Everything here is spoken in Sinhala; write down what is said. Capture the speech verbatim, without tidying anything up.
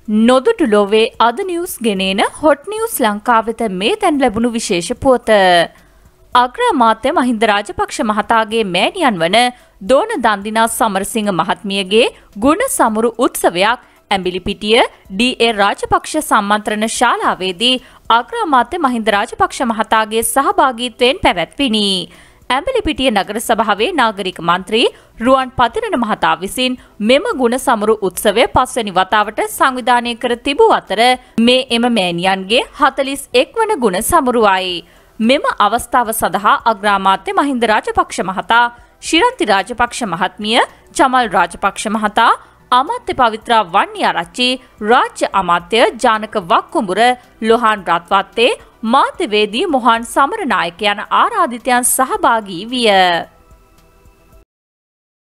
නොදුටු ලෝවේ අද නිවුස් ගෙනේන හොට් නිවුස් ලංකාවෙත මේ තැන් ලැබුණු විශේෂ පුවත. අග්‍රාමාත්‍ය මහින්ද රාජපක්ෂ මහතාගේ මෑණියන් වන දෝන දන්දිනා සමරසිංහ මහත්මියගේ ගුණ සමුරු උත්සවයක් ඇඹිලිපිටිය ඩී ඒ රාජපක්ෂ සම්මන්ත්‍රණ ශාලාවේදී අග්‍රාමාත්‍ය මහින්ද රාජපක්ෂ මහතාගේ සහභාගීත්වයෙන් පැවැත්විණි. ඇඹිලිපිටිය නගර සභාවේ නාගරික මන්ත්‍රී රුවන් පතිරණ මහතා විසින් මෙම ගුණ සමරු උත්සවය පස්වැනි වතාවට සංවිධානය කර තිබූ අතර මේ එම මෑණියන්ගේ හතළිස් එක් වන ගුණ සමරුවයි. මෙම අවස්ථාව සඳහා අග්‍රාමාත්‍ය මහින්ද රාජපක්ෂ මහතා, ශිරන්ති රාජපක්ෂ මහත්මිය, චමල් රාජපක්ෂ මහතා, අමාත්‍ය පවිත්‍රා වන්නිආරච්චි, රාජ්‍ය අමාත්‍ය ජානක වක්කුඹුර, ලොහාන් රත්වත්තේ, මාධ්‍යවේදී මොහාන් සමරනායක යන ආරාධිතයන් සහභාගී විය.